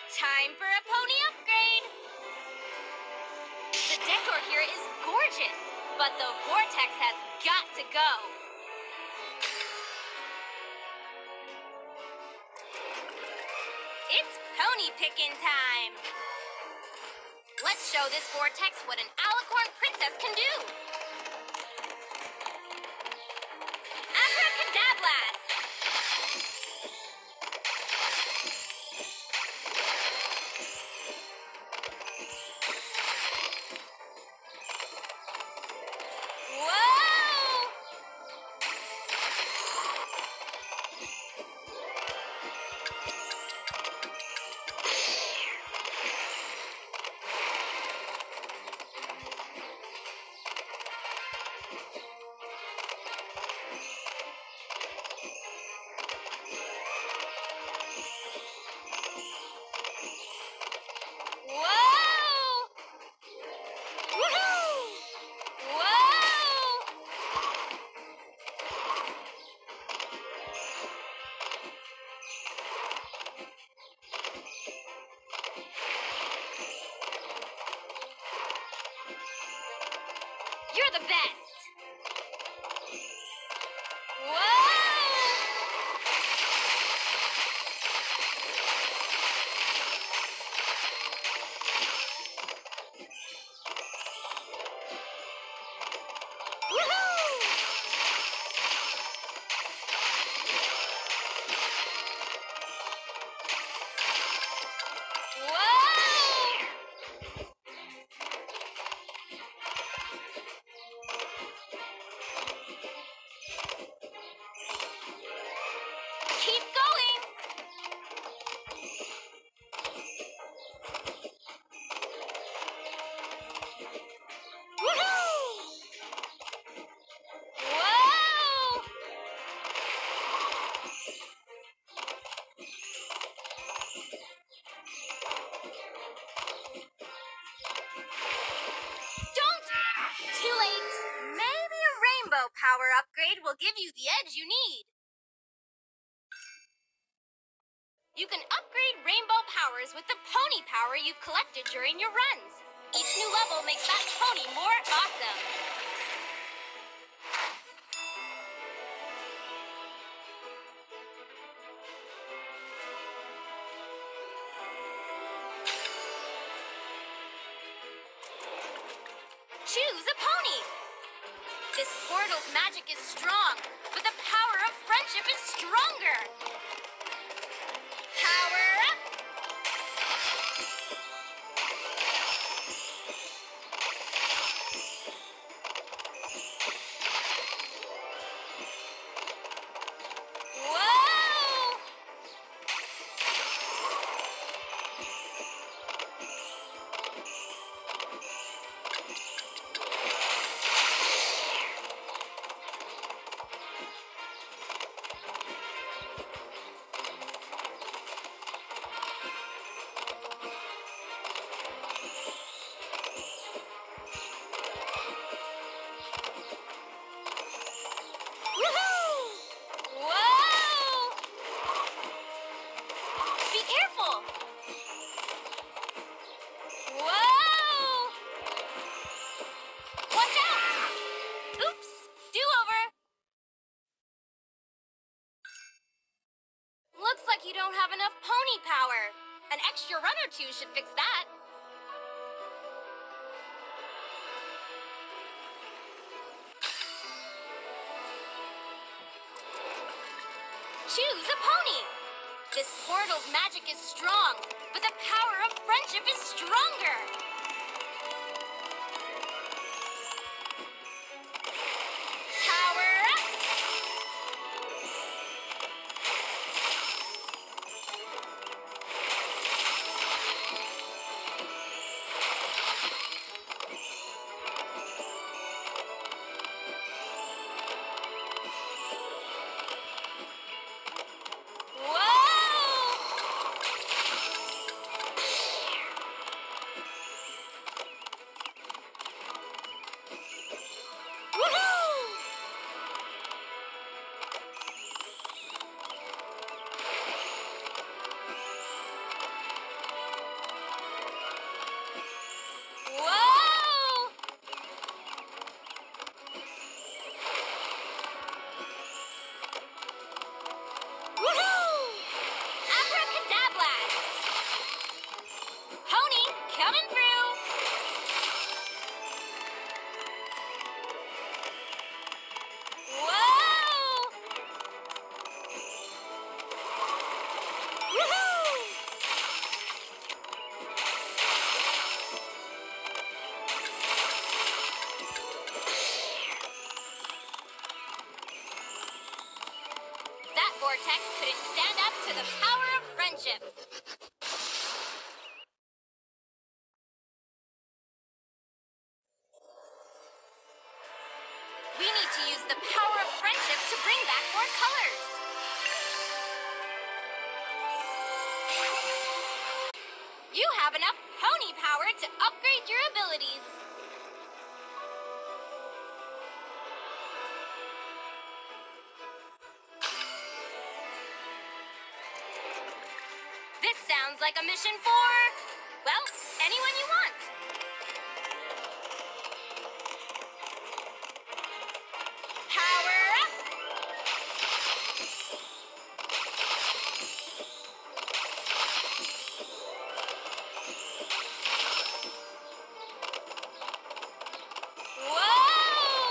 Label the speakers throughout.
Speaker 1: Time for a pony upgrade! The decor here is gorgeous, but the vortex has got to go. It's pony picking time! Let's show this vortex what an alicorn princess can do! Abracadablast! Whoa! Whoa! Woohoo! Whoa! You're the best! Whoa! Woohoo! Whoa! Keep going! Woohoo! Whoa! Don't! Too late! Maybe a rainbow power upgrade will give you the edge you need. You can upgrade rainbow powers with the pony power you've collected during your runs. Each new level makes that pony more awesome. Choose a pony. This Squirtle's magic is strong, but the power of friendship is stronger. Power up! Whoa! Woohoo! Whoa! Be careful! Whoa! Watch out! Oops! Do-over! Looks like you don't have enough pony power. An extra run or two should fix that. Choose a pony! This Squirtle's magic is strong, but the power of friendship is stronger! Power up! Whoa! friendship. We need to use the power of friendship to bring back more colors. You have enough pony power to upgrade your abilities. This sounds like a mission for, well, anyone you want. Power up! Whoa!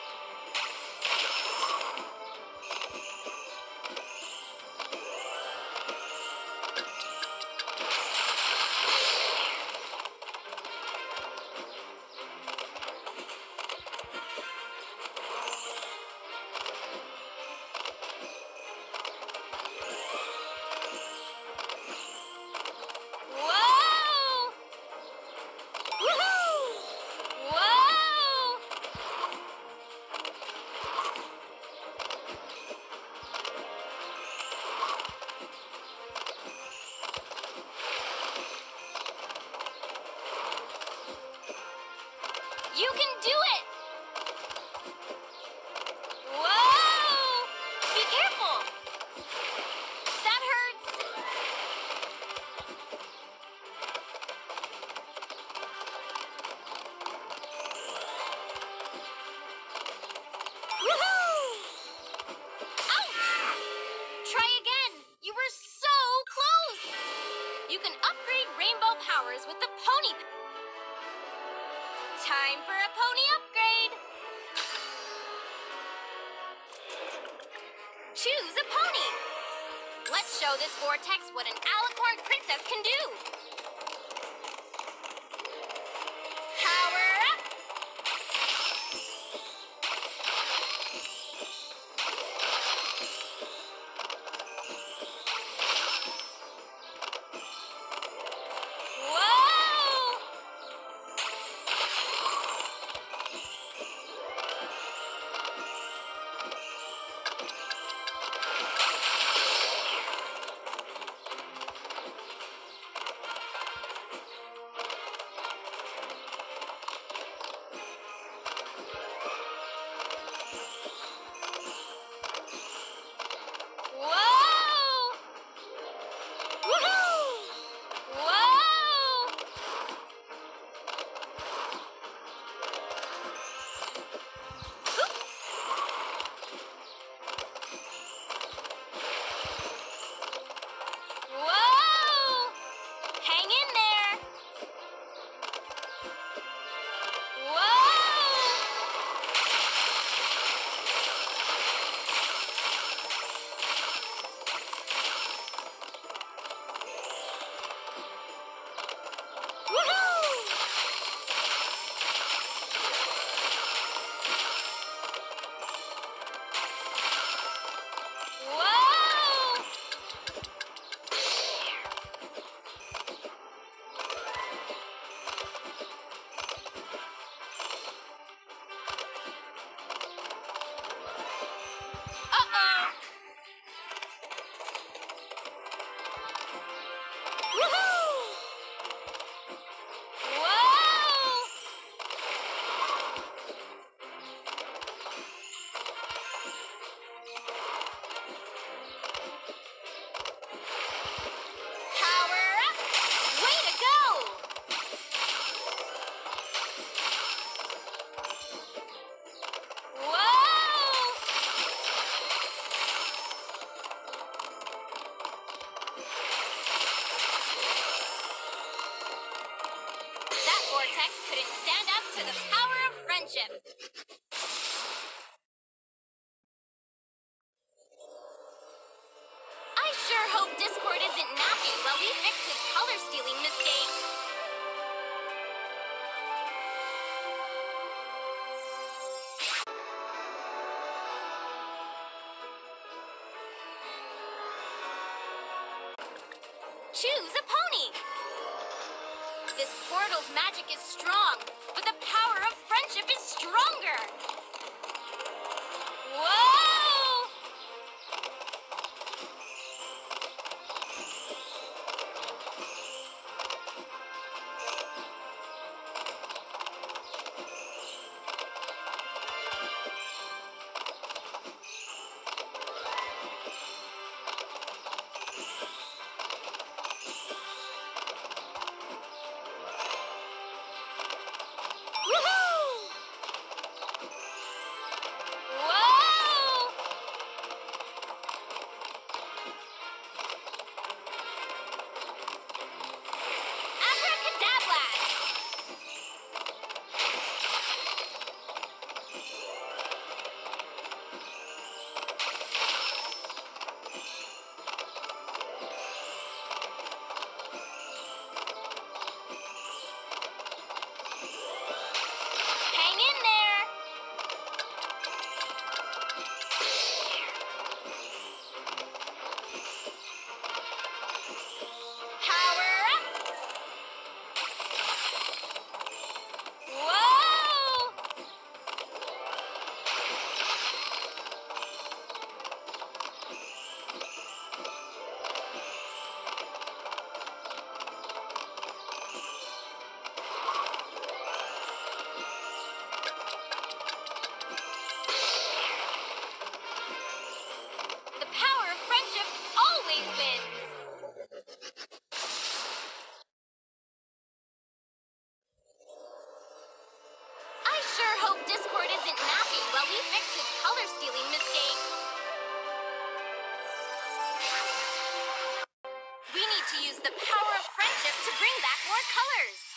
Speaker 1: Whoa! Woohoo! Whoa! You can do it! Whoa! Be careful! That hurts! Woohoo! Ouch! Try again! You were so close! You can upgrade rainbow powers with the pony. Time for a pony upgrade! Choose a pony! Let's show this vortex what an alicorn princess can do! Power up! Whoa! Whoa! Woohoo! Whoa! Oops! Whoa! Hang in there! Whoa! Woohoo! Whoa! Uh-oh! Woohoo! Whoa! Power up! Way to go! Whoa! That vortex couldn't stand up to the power of friendship. I sure hope Discord isn't napping while we fix his color-stealing mistake. choose a pony. This portal's magic is strong, but the power of friendship is stronger. Whoa! Hang in there. Power up. Whoa! The power of friendship always wins. I sure hope Discord isn't napping while we fix his color-stealing mistake. We need to use the power of friendship to bring back more colors.